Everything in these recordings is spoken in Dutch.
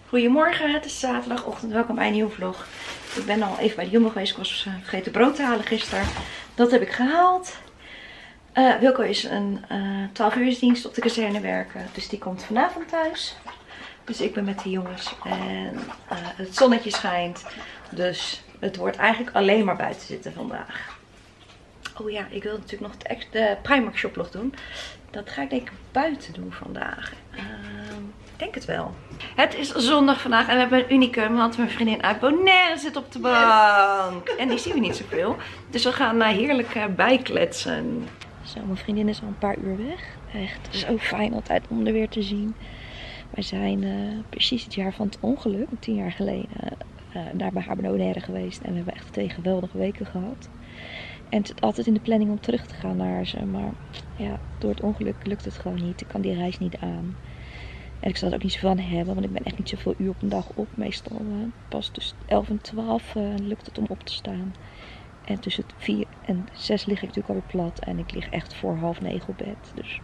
Goedemorgen, het is zaterdagochtend. Welkom bij een nieuwe vlog. Ik ben al even bij de Jumbo geweest. Ik was vergeten brood te halen gisteren. Dat heb ik gehaald. Wilco is een 12-uursdienst op de kazerne werken. Dus die komt vanavond thuis. Dus ik ben met de jongens. En het zonnetje schijnt. Dus het wordt eigenlijk alleen maar buiten zitten vandaag. Oh ja, ik wil natuurlijk nog de Primark shoplog doen. Dat ga ik denk ik buiten doen vandaag. Ik denk het wel. Het is zondag vandaag en we hebben een unicum. Want mijn vriendin uit Bonaire zit op de bank. En die zien we niet zoveel. Dus we gaan heerlijk bijkletsen. Zo, mijn vriendin is al een paar uur weg. Echt zo fijn altijd om er weer te zien. Wij zijn precies het jaar van het ongeluk, 10 jaar geleden, daar bij haar Bonaire geweest. En we hebben echt 2 geweldige weken gehad. En het zit altijd in de planning om terug te gaan naar ze. Maar ja, door het ongeluk lukt het gewoon niet. Ik kan die reis niet aan. En ik zal er ook niet zoveel aan hebben. Want ik ben echt niet zoveel uur op een dag op. Meestal pas tussen 11 en 12 lukt het om op te staan. En tussen 4 en 6 lig ik natuurlijk alweer plat. En ik lig echt voor 8:30 op bed. Dus.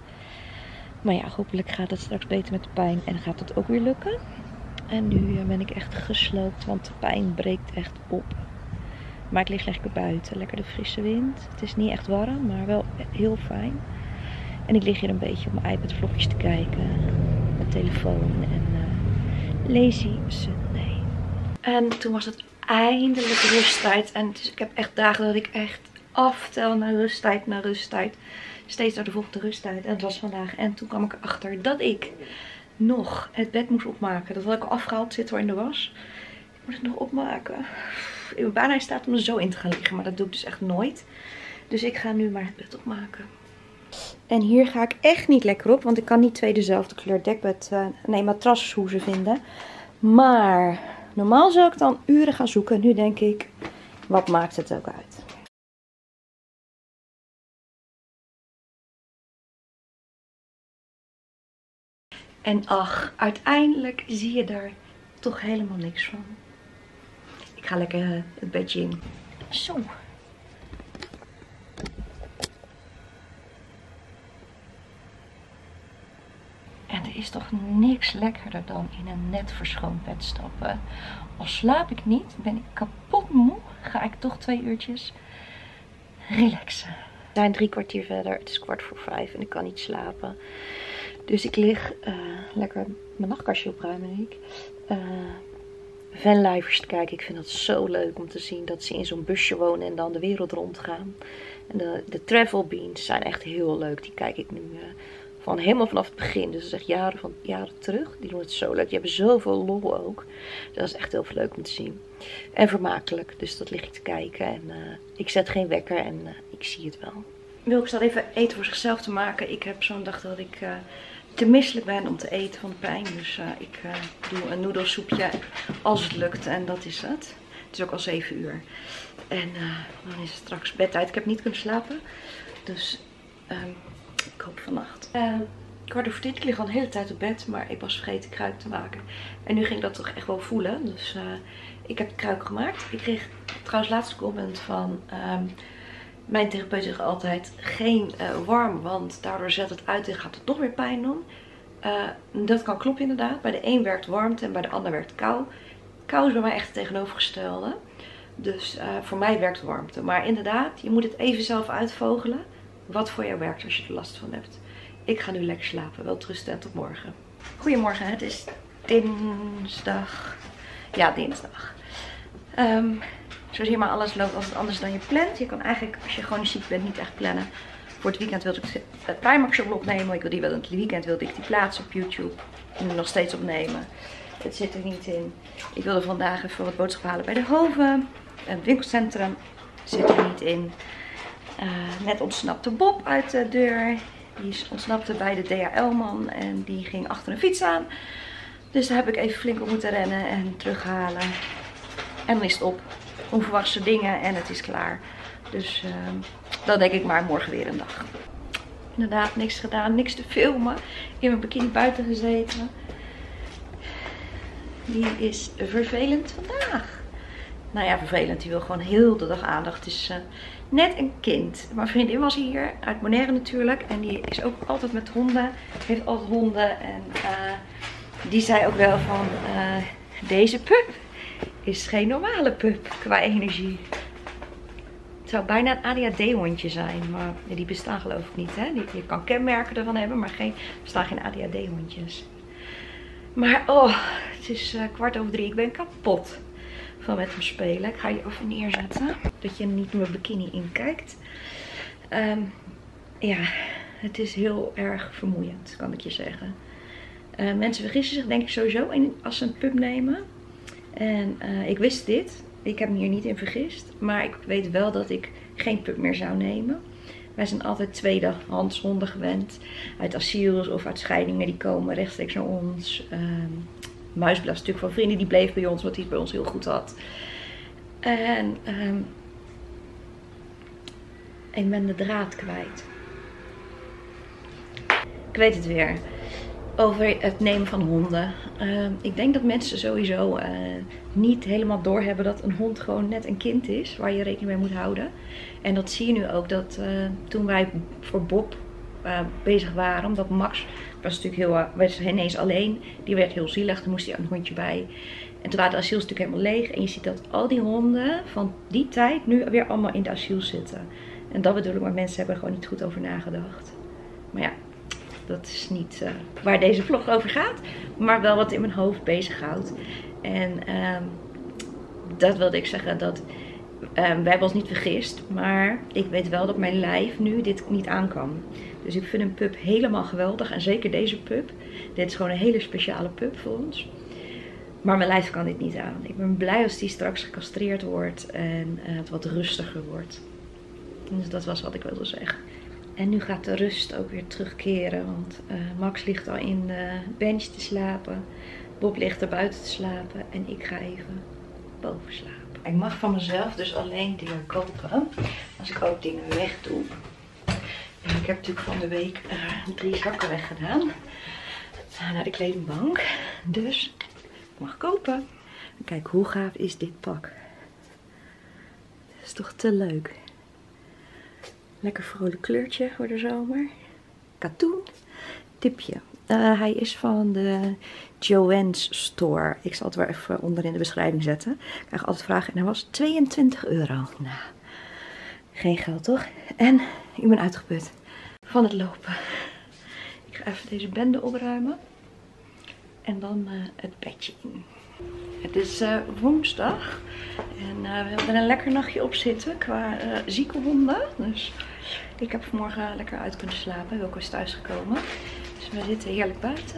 Maar ja, hopelijk gaat het straks beter met de pijn. En gaat het ook weer lukken. En nu ben ik echt gesloopt. Want de pijn breekt echt op. Maar ik lig lekker buiten. Lekker de frisse wind. Het is niet echt warm, maar wel heel fijn. En ik lig hier een beetje op mijn iPad vlogjes te kijken. Mijn telefoon en Lazy Sunday. En toen was het eindelijk rusttijd. En dus ik heb echt dagen dat ik echt aftel naar rusttijd, naar rusttijd. Steeds naar de volgende rusttijd. En het was vandaag. En toen kwam ik erachter dat ik nog het bed moest opmaken. Dat had ik al afgehaald. Zit er in de was. Ik moet het nog opmaken. Ik ben bijna in staat om er zo in te gaan liggen. Maar dat doe ik dus echt nooit. Dus ik ga nu maar het bed opmaken. En hier ga ik echt niet lekker op. Want ik kan niet 2 dezelfde kleur dekbed, matrashoezen vinden. Maar normaal zou ik dan uren gaan zoeken. Nu denk ik, wat maakt het ook uit? En ach, uiteindelijk zie je daar toch helemaal niks van. Ik ga lekker het bedje in. Zo. En er is toch niks lekkerder dan in een net verschoond bed stappen. Al slaap ik niet, ben ik kapot moe, ga ik toch 2 uurtjes relaxen. We zijn 3 kwartier verder, het is 4:15 en ik kan niet slapen. Dus ik lig lekker mijn nachtkastje opruimen, denk ik. Vanlifers te kijken. Ik vind dat zo leuk om te zien dat ze in zo'n busje wonen en dan de wereld rondgaan. En de travel beans zijn echt heel leuk. Die kijk ik nu van helemaal vanaf het begin. Dus dat is echt jaren terug. Die doen het zo leuk. Die hebben zoveel lol ook. Dat is echt heel veel leuk om te zien. En vermakelijk. Dus dat lig ik te kijken. En ik zet geen wekker en ik zie het wel. Wilco staat even eten voor zichzelf te maken. Ik heb zo'n dag dat ik te misselijk ben om te eten van de pijn. Dus ik doe een noedelsoepje als het lukt. En dat is het. Het is ook al 7 uur. En dan is het straks bedtijd. Ik heb niet kunnen slapen. Dus ik hoop vannacht. 10:15. Ik lig al de hele tijd op bed. Maar ik was vergeten kruik te maken. En nu ging ik dat toch echt wel voelen. Dus ik heb de kruik gemaakt. Ik kreeg trouwens laatste comment van mijn therapeut zegt altijd geen warm. Want daardoor zet het uit en gaat het nog weer pijn doen. Dat kan kloppen inderdaad. Bij de een werkt warmte en bij de ander werkt kou. Kou is bij mij echt het tegenovergestelde. Dus voor mij werkt warmte. Maar inderdaad, je moet het even zelf uitvogelen. Wat voor jou werkt als je er last van hebt. Ik ga nu lekker slapen. Wel rusten en tot morgen. Goedemorgen, het is dinsdag. Ja, dinsdag. Zoals hier maar alles loopt altijd anders dan je plant. Je kan eigenlijk, als je gewoon ziek bent, niet echt plannen. Voor het weekend wilde ik het Primark shop opnemen. Ik wilde het weekend wilde ik die plaatsen op YouTube. En nog steeds opnemen. Het zit er niet in. Ik wilde vandaag even wat boodschappen halen bij de Hoven. Het winkelcentrum zit er niet in. Net ontsnapte Bob uit de deur. Die ontsnapte bij de DHL-man en die ging achter een fiets aan. Dus daar heb ik even flink op moeten rennen en terughalen. En dan is het op. Onverwachte dingen en het is klaar. Dus dan denk ik maar morgen weer een dag. Inderdaad, niks gedaan, niks te filmen. In mijn bikini buiten gezeten. Die is vervelend vandaag. Nou ja, vervelend. Die wil gewoon heel de dag aandacht. Het is net een kind. Mijn vriendin was hier, uit Bonaire natuurlijk. En die is ook altijd met honden. Heeft altijd honden. En die zei ook wel van, deze pup is geen normale pup qua energie. Het zou bijna een ADHD-hondje zijn, maar die bestaan geloof ik niet. Hè? Je kan kenmerken ervan hebben, maar er bestaan geen ADHD-hondjes. Maar oh, het is 2:15. Ik ben kapot van met hem spelen. Ik ga je even neerzetten, dat je niet mijn bikini inkijkt. Ja, het is heel erg vermoeiend, kan ik je zeggen. Mensen vergissen zich denk ik sowieso als ze een pup nemen. En ik wist dit. Ik heb me hier niet in vergist. Maar ik weet wel dat ik geen pup meer zou nemen. Wij zijn altijd tweedehands honden gewend. Uit asiels of uit scheidingen. Die komen rechtstreeks naar ons. Muisblas natuurlijk van vrienden. Die bleef bij ons. Wat hij het bij ons heel goed had. En ik ben de draad kwijt. Ik weet het weer. Over het nemen van honden. Ik denk dat mensen sowieso niet helemaal doorhebben dat een hond gewoon net een kind is. Waar je rekening mee moet houden. En dat zie je nu ook. Dat toen wij voor Bob bezig waren. Omdat Max was natuurlijk was ineens alleen. Die werd heel zielig. Toen moest hij een hondje bij. En toen waren de asiels natuurlijk helemaal leeg. En je ziet dat al die honden van die tijd nu weer allemaal in de asiel zitten. En dat bedoel ik. Maar mensen hebben er gewoon niet goed over nagedacht. Maar ja. Dat is niet waar deze vlog over gaat. Maar wel wat in mijn hoofd bezighoudt. En dat wilde ik zeggen. Dat wij hebben ons niet vergist. Maar ik weet wel dat mijn lijf nu dit niet aan kan. Dus ik vind een pup helemaal geweldig. En zeker deze pup. Dit is gewoon een hele speciale pup voor ons. Maar mijn lijf kan dit niet aan. Ik ben blij als die straks gecastreerd wordt. En het wat rustiger wordt. Dus dat was wat ik wilde zeggen. En nu gaat de rust ook weer terugkeren. Want Max ligt al in de bench te slapen. Bob ligt er buiten te slapen. En ik ga even boven slapen. Ik mag van mezelf dus alleen dingen kopen. Als ik ook dingen weg doe. En ik heb natuurlijk van de week 3 zakken weggedaan. Naar de kledingbank. Dus ik mag kopen. Kijk, hoe gaaf is dit pak. Dat is toch te leuk. Lekker vrolijk kleurtje voor de zomer. Katoen. Tipje. Hij is van de Joann's Store. Ik zal het weer even onder in de beschrijving zetten. Ik krijg altijd vragen. En hij was €22. Nou, geen geld toch? En ik ben uitgeput van het lopen. Ik ga even deze bende opruimen. En dan het bedje in. Het is woensdag. En we hebben er een lekker nachtje op zitten qua zieke honden. Dus ik heb vanmorgen lekker uit kunnen slapen. Wilco is thuis gekomen. Dus we zitten heerlijk buiten.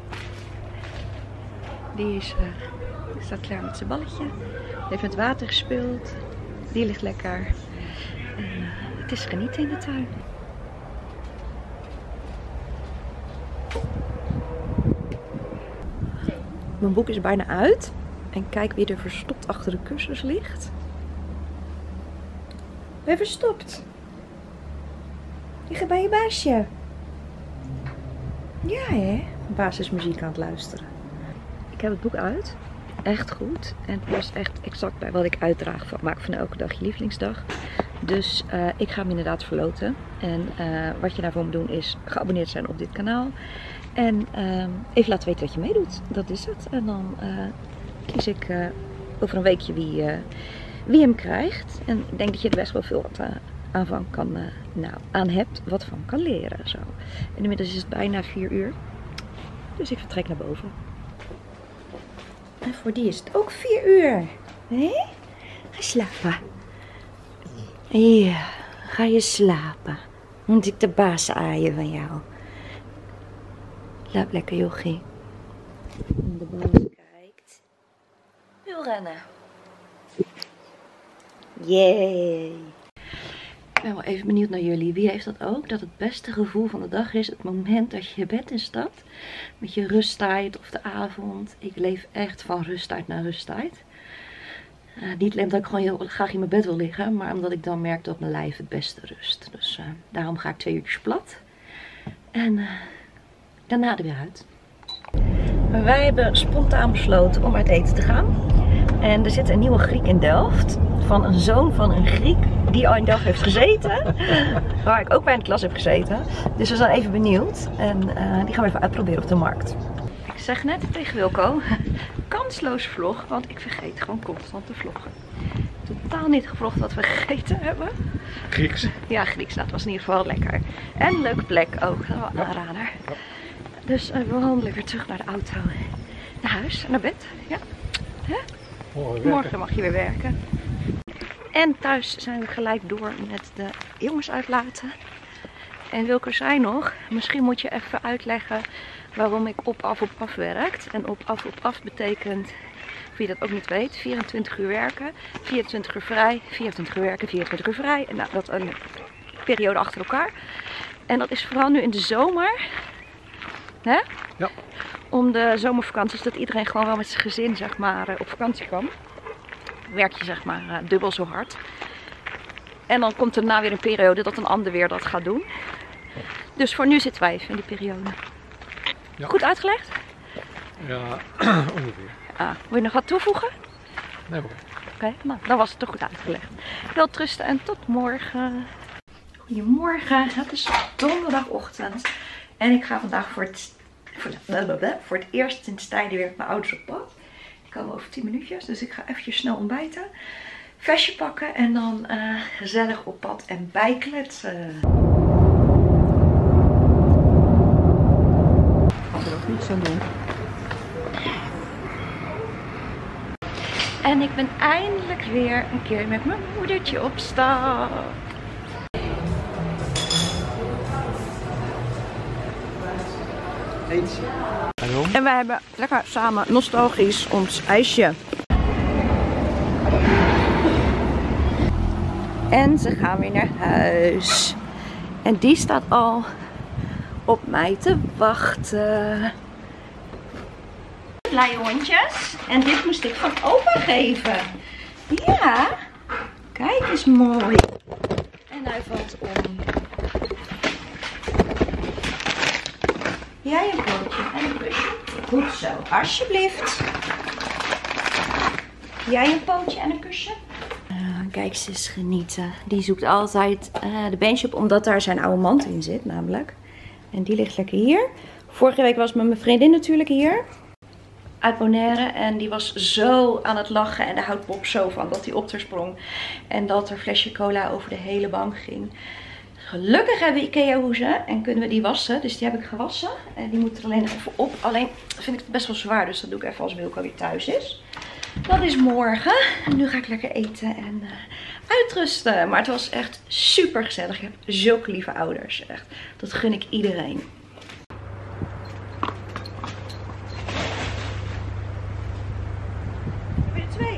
Die staat klaar met zijn balletje. Heeft met water gespeeld. Die ligt lekker. En het is genieten in de tuin. Mijn boek is bijna uit. En kijk wie er verstopt achter de kussens ligt. Ben je verstopt? Je gaat bij je baasje. Ja hè? Basismuziek aan het luisteren. Ik heb het boek uit. Echt goed. En het past echt exact bij wat ik uitdraag. Maak van elke dag je lievelingsdag. Dus ik ga hem inderdaad verloten. En wat je daarvoor moet doen is geabonneerd zijn op dit kanaal. En even laten weten dat je meedoet. Dat is het. En dan kies ik over een weekje wie hem krijgt. En ik denk dat je er best wel veel aan hebt. Wat van kan leren. Zo. En inmiddels is het bijna 4 uur. Dus ik vertrek naar boven. En voor die is het ook 4 uur. Nee? Ga slapen. Ja, ga je slapen. Moet ik de baas aaien van jou. Laat lekker, jochie. En de baas kijkt. Wil rennen. Yay. Ik ben wel even benieuwd naar jullie. Wie heeft dat ook? Dat het beste gevoel van de dag is het moment dat je je bed instapt. Met je rusttijd of de avond. Ik leef echt van rusttijd naar rusttijd. Niet alleen dat ik gewoon heel graag in mijn bed wil liggen. Maar omdat ik dan merk dat mijn lijf het beste rust. Dus daarom ga ik 2 uurtjes plat. En daarna er weer uit. Maar wij hebben spontaan besloten om uit eten te gaan. En er zit een nieuwe Griek in Delft. Van een zoon van een Griek die al in Delft heeft gezeten. Waar ik ook bij in de klas heb gezeten. Dus we zijn even benieuwd. En die gaan we even uitproberen op de markt. Ik zeg net tegen Wilco, kansloos vlog, want ik vergeet gewoon constant te vloggen. Totaal niet gevlogd wat we gegeten hebben. Grieks. Ja, Grieks. Dat was in ieder geval lekker. En een leuke plek ook. Dat was wel een aanrader. Ja. Dus we wandelen weer terug naar de auto. Naar huis, naar bed. Ja. Hè? Morgen mag je weer werken. En thuis zijn we gelijk door met de jongens uitlaten. En Wilco zei nog, misschien moet je even uitleggen waarom ik op af werkt. En op af betekent, wie dat ook niet weet, 24 uur werken, 24 uur vrij, 24 uur werken, 24 uur vrij. En nou, dat een periode achter elkaar. En dat is vooral nu in de zomer. Hè? Ja. Om de zomervakanties, dat iedereen gewoon wel met zijn gezin zeg maar, op vakantie kan. Werk je zeg maar dubbel zo hard. En dan komt er daarna weer een periode dat een ander weer dat gaat doen. Dus voor nu zitten wij even in die periode. Ja. Goed uitgelegd? Ja, ongeveer. Wil je nog wat toevoegen? Nee hoor. Oké, nou dan was het toch goed uitgelegd. Wel rusten en tot morgen. Goedemorgen, het is donderdagochtend. En ik ga vandaag voor het eerst sinds tijden weer met mijn ouders op pad. Die komen over 10 minuutjes, dus ik ga eventjes snel ontbijten. Vestje pakken en dan gezellig op pad en bijkletsen. Ik wil ook niet zo doen. En ik ben eindelijk weer een keer met mijn moedertje op stap. En wij hebben lekker samen nostalgisch ons ijsje. En ze gaan weer naar huis. En die staat al op mij te wachten. Blije hondjes. En dit moest ik van opa geven. Ja. Kijk eens mooi. En hij valt om. Jij een pootje en een kusje. Goed zo. Alsjeblieft. Jij een pootje en een kusje. Kijk, ze is genieten. Die zoekt altijd de bench op, omdat daar zijn oude mand in zit namelijk. En die ligt lekker hier. Vorige week was met mijn vriendin natuurlijk hier. Uit Bonaire. En die was zo aan het lachen. En daar houdt Bob zo van dat hij op haar sprong. En dat er flesje cola over de hele bank ging. Gelukkig hebben we Ikea hoezen. En kunnen we die wassen. Dus die heb ik gewassen. En die moet er alleen even op. Alleen vind ik het best wel zwaar. Dus dat doe ik even als Wilco weer thuis is. Dat is morgen. En nu ga ik lekker eten en uitrusten. Maar het was echt super gezellig. Ik heb zulke lieve ouders. Echt. Dat gun ik iedereen. Heb je er 2?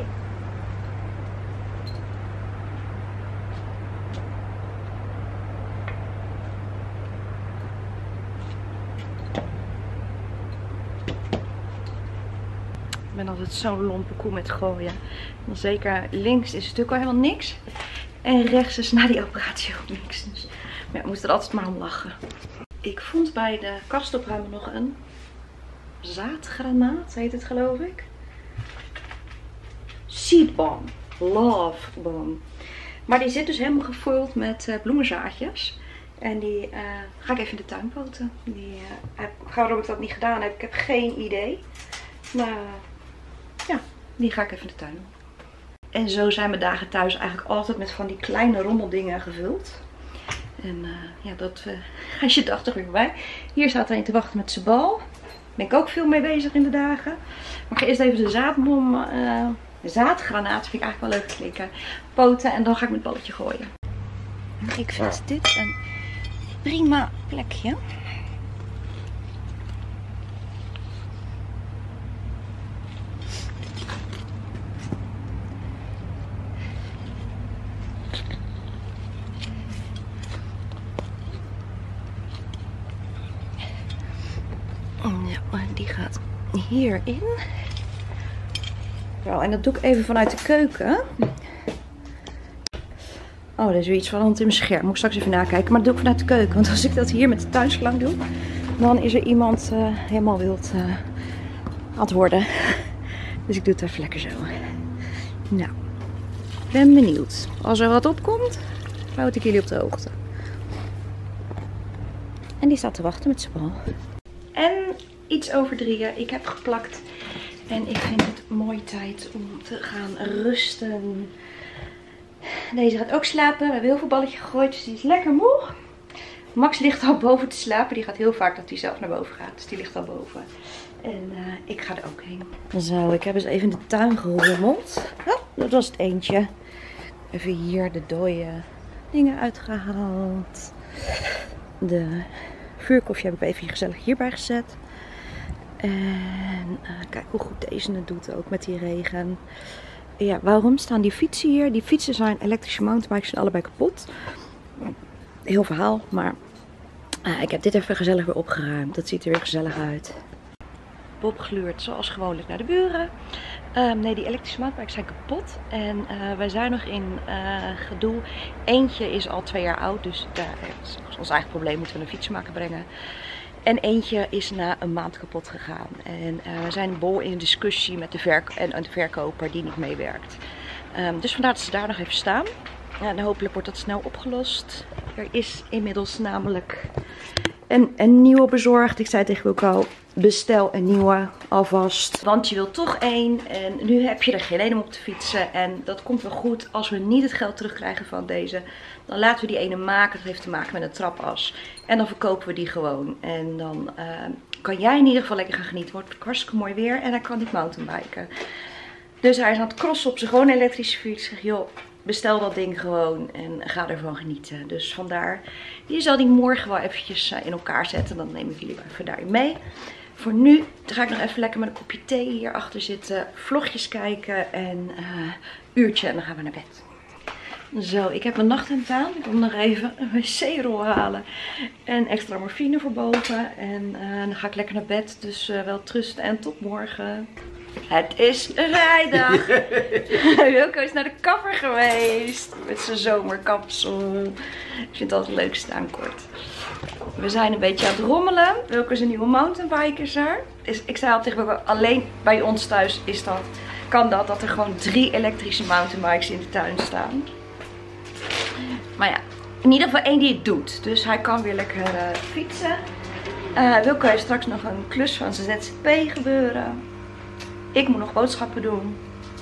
Ik ben altijd zo'n lompe koe met gooien. En zeker links is natuurlijk al helemaal niks. En rechts is na die operatie ook niks. Dus maar ja, ik moest er altijd maar om lachen. Ik vond bij de kastopruimen nog een zaadgranaat, heet het geloof ik. Seedbomb. Love bomb. Maar die zit dus helemaal gevuld met bloemenzaadjes. En die ga ik even in de tuin poten. Waarom ik dat niet gedaan heb, ik heb geen idee. Maar ja, die ga ik even in de tuin doen. En zo zijn mijn dagen thuis eigenlijk altijd met van die kleine rommeldingen gevuld. En ja, dat als je dag toch weer voorbij. Hier staat er een te wachten met zijn bal. Daar ben ik ook veel mee bezig in de dagen. Maar ik ga eerst even de zaadbom, zaadgranaat, vind ik eigenlijk wel leuk klinken, poten. En dan ga ik met het balletje gooien. Ik vind dit een prima plekje. Ja, die gaat hierin. Zo, en dat doe ik even vanuit de keuken. Oh, er is weer iets van hand in mijn scherm. Moet ik straks even nakijken. Maar dat doe ik vanuit de keuken. Want als ik dat hier met de tuinslang doe, dan is er iemand helemaal wild aan het worden. Dus ik doe het even lekker zo. Nou, ben benieuwd. Als er wat opkomt, houd ik jullie op de hoogte. En die staat te wachten met zijn bal. En iets over 3. Ik heb geplakt. En ik vind het mooi tijd om te gaan rusten. Deze gaat ook slapen. We hebben heel veel balletje gegooid, dus die is lekker moe. Max ligt al boven te slapen. Die gaat heel vaak dat hij zelf naar boven gaat. Dus die ligt al boven. En ik ga er ook heen. Zo, ik heb eens even in de tuin gerommeld. Oh, dat was het eentje. Even hier de dode dingen uitgehaald. De vuurkofje heb ik even gezellig hierbij gezet. En kijk hoe goed deze het doet ook met die regen. Ja, waarom staan die fietsen hier? Die fietsen zijn elektrische mountainbikes, zijn allebei kapot. Heel verhaal, maar ik heb dit even gezellig weer opgeruimd. Dat ziet er weer gezellig uit. Bob gluurt zoals gewoonlijk naar de buren. Nee, die elektrische mountainbikes zijn kapot. En wij zijn nog in gedoe. Eentje is al 2 jaar oud, dus daar is ons eigen probleem. Moeten we een fietsenmaker brengen. En eentje is na een maand kapot gegaan. En we zijn bol in een discussie met de verkoper die niet meewerkt. Dus vandaar dat ze daar nog even staan. En hopelijk wordt dat snel opgelost. Er is inmiddels namelijk een nieuwe bezorgd. Ik zei tegen Wilco al, bestel een nieuwe alvast. Want je wilt toch 1 en nu heb je er geen een om op te fietsen. En dat komt wel goed als we niet het geld terugkrijgen van deze. Dan laten we die ene maken. Dat heeft te maken met een trapas. En dan verkopen we die gewoon. En dan kan jij in ieder geval lekker gaan genieten. Wordt hartstikke mooi weer en hij kan niet mountainbiken. Dus hij is aan het crossen op zijn gewoon elektrische fiets. Ik zeg, joh, bestel dat ding gewoon en ga ervan genieten. Dus vandaar, die zal die morgen wel eventjes in elkaar zetten. Dan neem ik jullie wel even daarin mee. Voor nu ga ik nog even lekker met een kopje thee hierachter zitten. Vlogjes kijken en uurtje en dan gaan we naar bed. Zo, ik heb mijn nachthemd aan. Ik wil nog even een wc-rol halen. En extra morfine voor boven. En dan ga ik lekker naar bed. Dus wel trust en tot morgen. Het is vrijdag. Wilco is naar de kapper geweest. Met zijn zomerkapsel. Ik vind dat het leukste aan kort. We zijn een beetje aan het rommelen. Wilco is een nieuwe mountainbiker er. Ik zei al tegen Wilco, alleen bij ons thuis is kan dat er gewoon 3 elektrische mountainbikes in de tuin staan. Maar ja, in ieder geval 1 die het doet. Dus hij kan weer lekker fietsen. Wilco heeft straks nog een klus van zijn ZZP gebeuren. Ik moet nog boodschappen doen.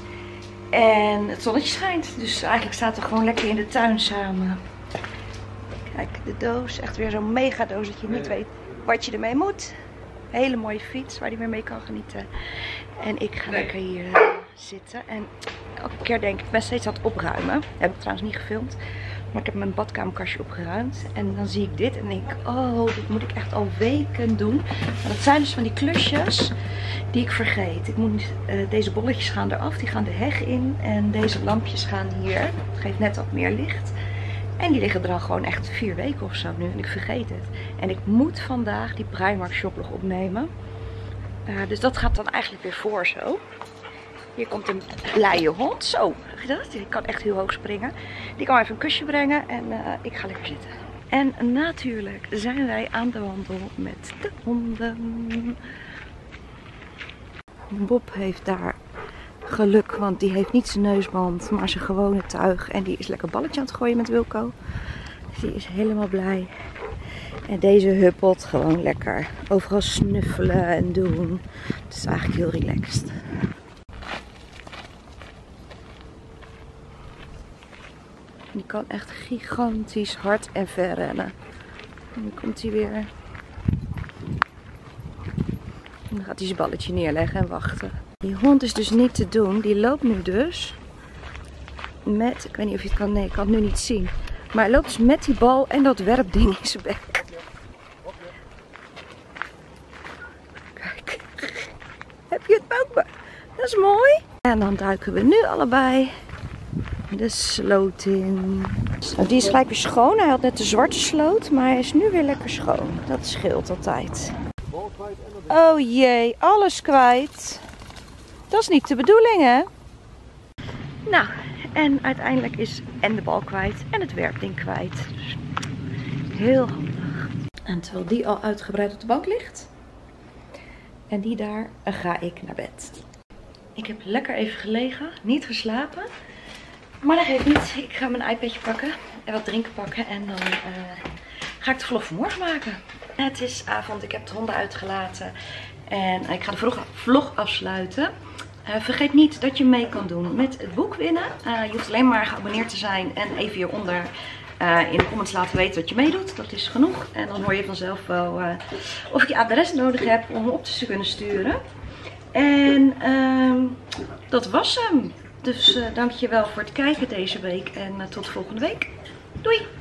En het zonnetje schijnt. Dus eigenlijk staat er gewoon lekker in de tuin samen. Kijk, de doos. Echt weer zo'n mega doos dat je niet weet wat je ermee moet. Hele mooie fiets waar hij weer mee kan genieten. En ik ga lekker hier zitten. En elke keer denk ik, ben steeds aan het opruimen. Dat heb ik trouwens niet gefilmd. Maar ik heb mijn badkamerkastje opgeruimd. En dan zie ik dit en denk ik, oh, dit moet ik echt al weken doen. Maar dat zijn dus van die klusjes die ik vergeet. Deze bolletjes gaan eraf, die gaan de heg in. En deze lampjes gaan hier. Het geeft net wat meer licht. En die liggen er al gewoon echt 4 weken of zo nu. En ik vergeet het. En ik moet vandaag die Primark shoplog opnemen. Dus dat gaat dan eigenlijk weer voor zo. Hier komt een blije hond. Zo, heb je dat? Die kan echt heel hoog springen. Die kan even een kusje brengen en ik ga lekker zitten. En natuurlijk zijn wij aan de wandel met de honden. Bob heeft daar geluk, want die heeft niet zijn neusband, maar zijn gewone tuig. En die is lekker balletje aan het gooien met Wilco. Dus die is helemaal blij. En deze huppelt gewoon lekker overal snuffelen en doen. Het is eigenlijk heel relaxed. Die kan echt gigantisch hard en ver rennen. En dan komt hij weer. En dan gaat hij zijn balletje neerleggen en wachten. Die hond is dus niet te doen. Die loopt nu dus met, ik weet niet of je het kan, nee ik kan het nu niet zien. Maar hij loopt dus met die bal en dat werpding in zijn bek. Kijk. Heb je het ook? Dat is mooi. En dan duiken we nu allebei de sloot in. Nou, die is gelijk weer schoon. Hij had net de zwarte sloot, maar hij is nu weer lekker schoon. Dat scheelt altijd. Oh jee, alles kwijt. Dat is niet de bedoeling, hè? Nou, en uiteindelijk is en de bal kwijt en het werpding kwijt. Dus heel handig. En terwijl die al uitgebreid op de bank ligt en die daar, ga ik naar bed. Ik heb lekker even gelegen, niet geslapen. Maar dat geeft niet. Ik ga mijn iPadje pakken en wat drinken pakken en dan ga ik de vlog van morgen maken. Het is avond, ik heb de honden uitgelaten En ik ga de vlog afsluiten. Vergeet niet dat je mee kan doen met het boek winnen. Je hoeft alleen maar geabonneerd te zijn en even hieronder in de comments laten weten dat je meedoet. Dat is genoeg. En dan hoor je vanzelf wel of ik je adres nodig heb om op te kunnen sturen. En dat was hem. Dus dankjewel voor het kijken deze week en tot volgende week. Doei!